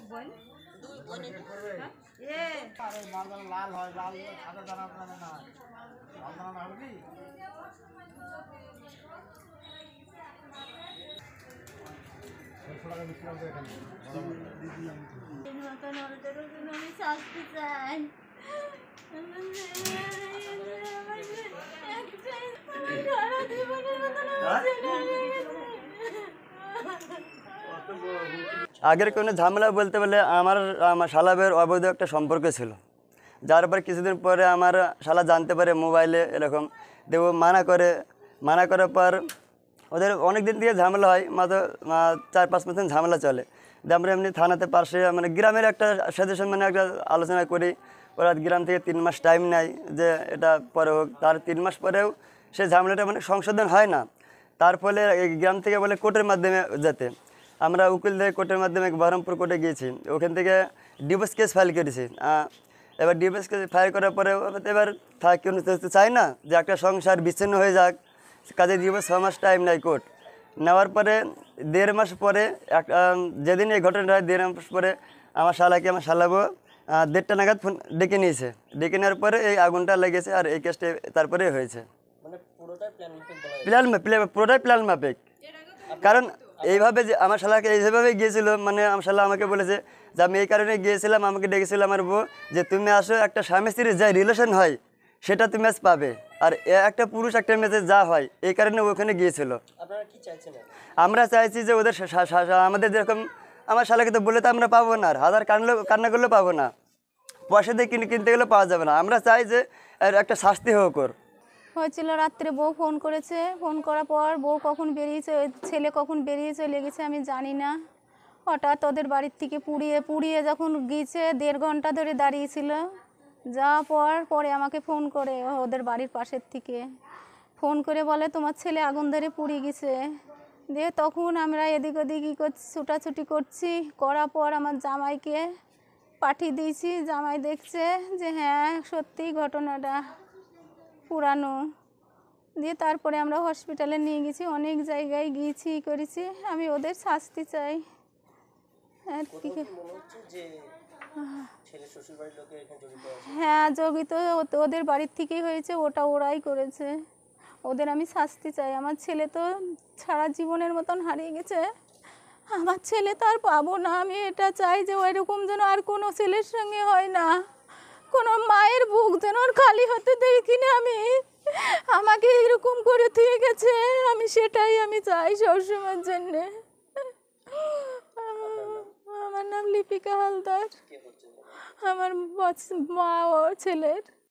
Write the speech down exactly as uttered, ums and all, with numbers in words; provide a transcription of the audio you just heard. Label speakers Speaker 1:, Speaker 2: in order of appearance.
Speaker 1: বোন
Speaker 2: দুই বোন
Speaker 1: হ্যাঁ এ
Speaker 3: আরে মালদানা লাল হয় লাল সাদা দানা দানা না হয় লাল দানা না হবে কি ছোটটা বিক্রি হবে এখানে
Speaker 1: আমি শাস্তি চাই
Speaker 4: আগের কোনো ঝামেলা বলতে বলে আমার আমার শালাবের অবৈধ একটা সম্পর্ক ছিল, যার পর কিছুদিন পরে আমার শালা জানতে পারে মোবাইলে এরকম দেব মানা করে মানা করার পর ওদের অনেক দিন থেকে ঝামেলা হয়, মাত্র চার পাঁচ পার্সেন্ট ঝামেলা চলে। যে আমরা এমনি থানাতে পাশে মানে গ্রামের একটা সাজেশন মানে একটা আলোচনা করি, ওরা গ্রাম থেকে তিন মাস টাইম নেয় যে এটা পরে হোক, তার তিন মাস পরেও সেই ঝামেলাটা মানে সংশোধন হয় না। তার ফলে এই গ্রাম থেকে বলে কোর্টের মাধ্যমে যেতে, আমরা উকিল দিয়ে কোর্টের মাধ্যমে বহরমপুর কোর্টে গিয়েছি, ওখান থেকে ডিভোর্স কেস ফাইল করেছি। এবার ডিভোর্স কেস ফাইল করার পরে এবার থাকি চাই না যে একটা সংসার বিচ্ছিন্ন হয়ে যাক, কাজে ডিভোর্স ছ মাস টাইম নেয় কোর্ট। নেওয়ার পরে দেড় মাস পরে এক যেদিন এই ঘটনাটা হয় দেড় মাস পরে আমার শালাকে আমার শালাবো দেড়টা নাগাদ ফোন ডেকে নিয়েছে, ডেকে নেওয়ার পরে এই আগুনটা লেগেছে আর এই কেসটা তারপরে হয়েছে। প্ল্যান প্ল্যান পুরোটাই প্ল্যান মাফিক, কারণ এইভাবে যে আমার শালাকে এইভাবে গিয়েছিল, মানে আমার শালা আমাকে বলেছে যে আমি এই কারণে গিয়েছিলাম, আমাকে ডেকেছিল আমার বউ যে তুমি আসো একটা স্বামী স্ত্রীর যা রিলেশন হয় সেটা তুমি আজ পাবে, আর একটা পুরুষ একটা মেয়েতে যা হয় এই কারণে ওখানে গিয়েছিল। আমরা চাইছি যে ওদের আমাদের যেরকম আমার শালাকে তো বলে তো আমরা পাবো না, আর হাজার কান্না কান্না করলেও পাবো না, পয়সা দিয়ে কিনে কিনতে গেলেও পাওয়া যাবে না। আমরা চাই যে একটা শাস্তি হোক ওর।
Speaker 5: হয়েছিল রাত্রে বউ ফোন করেছে, ফোন করার পর বউ কখন বেরিয়েছে, ছেলে কখন বেরিয়েছে লেগেছে আমি জানি না। হঠাৎ ওদের বাড়ির থেকে পুড়িয়ে পুড়িয়ে যখন গিয়েছে দেড় ঘন্টা ধরে দাঁড়িয়েছিল, যাওয়ার পর পরে আমাকে ফোন করে ওদের বাড়ির পাশের থেকে ফোন করে বলে তোমার ছেলে আগুন ধরে পুড়িয়ে গেছে। দিয়ে তখন আমরা এদিক ওদিক কী করছি, ছুটাছুটি করছি, করার পর আমার জামাইকে পাঠিয়ে দিয়েছি। জামাই দেখছে যে হ্যাঁ সত্যি ঘটনাটা পুরানো। দিয়ে তারপরে আমরা হসপিটালে নিয়ে গেছি, অনেক জায়গায় গিয়েছি করেছি। আমি ওদের শাস্তি চাই। হ্যাঁ জড়িত ওদের বাড়ির থেকেই হয়েছে, ওটা ওরাই করেছে। ওদের আমি শাস্তি চাই। আমার ছেলে তো সারা জীবনের মতন হারিয়ে গেছে, আমার ছেলে তো আর পাবো না। আমি এটা চাই যে ওইরকম যেন আর কোনো ছেলের সঙ্গে হয় না, কোনো মায়ের বুক যেন ওর খালি হতে দেখি না আমি। আমাকে এরকম করে দিয়ে গেছে, আমি সেটাই আমি চাই সবসময়ের জন্যে। আমার নাম লিপিকা হালদার, আমার মা ও ছেলের।